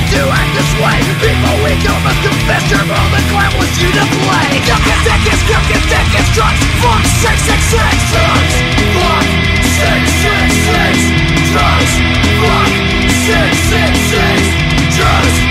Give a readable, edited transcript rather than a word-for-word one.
to act this way. Before we go, must confess your role. The clown wants you to play. Cook and tickets, drugs. Fuck 666 drugs. Fuck 666 drugs. Fuck 666 drugs.